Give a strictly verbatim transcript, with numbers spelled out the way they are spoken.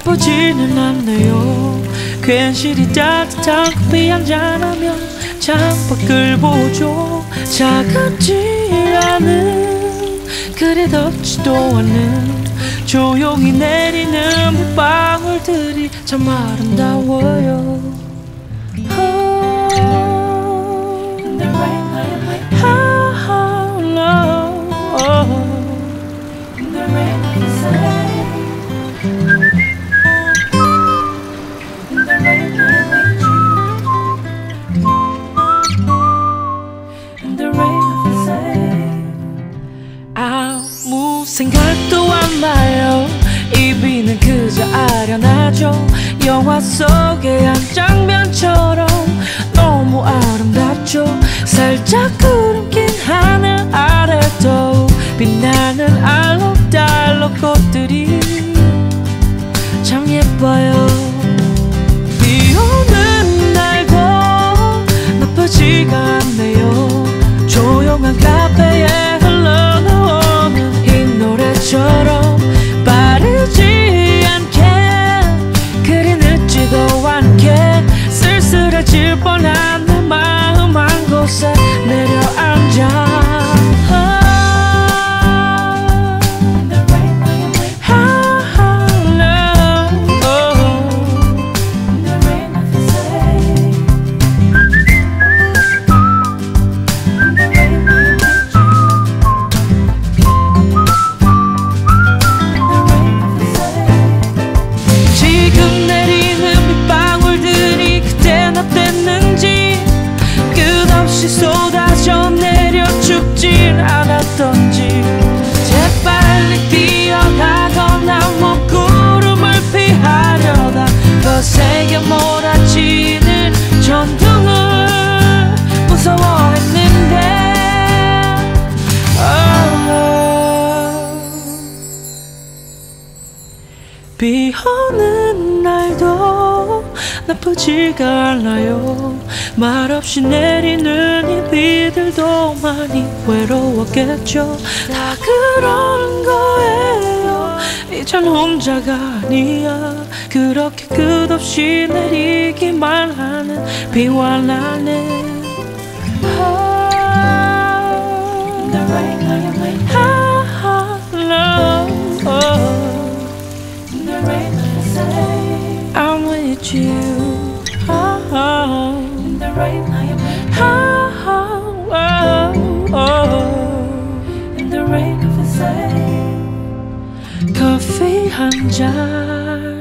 나쁘지는 않네요. 괜시리 따뜻한 커피 한잔하며 창밖을 보죠. 차갑지 않은 그리 덥지도 않은 조용히 내리는 물방울들이 참 아름다워요. 아무 생각도 안 나요. 이 비는 그저 아련하죠. 영화 속의 한 장면처럼 너무 아름답죠. 살짝 구름 낀 하늘 아래도 빛나는 알록달록 꽃들이 참 예뻐요. 비 오는 날도 나쁘지가 않네요. 조용한 카페에 흘러나오는 이 노래처럼 빠르지 않게 그리 늦지도 않게 쓸쓸해질 뻔한 내 마음 한 곳에 내려앉아. 쏟아져 내려 죽진 않았던지 재빨리 뛰어가거나 먹구름을 피하려다 거세게 몰아치는 전등을 무서워했는데 oh. 비 오는 날도 나쁘지가 않아요. 말없이 내리는 이 비들도 많이 외로웠겠죠. 다 그런 거예요. 이젠 혼자가 아니야. 그렇게 끝없이 내리기만 하는 비와 나는 I'm with you. In the rain, I am oh, oh, oh. In the rain of a say. 커피 한 잔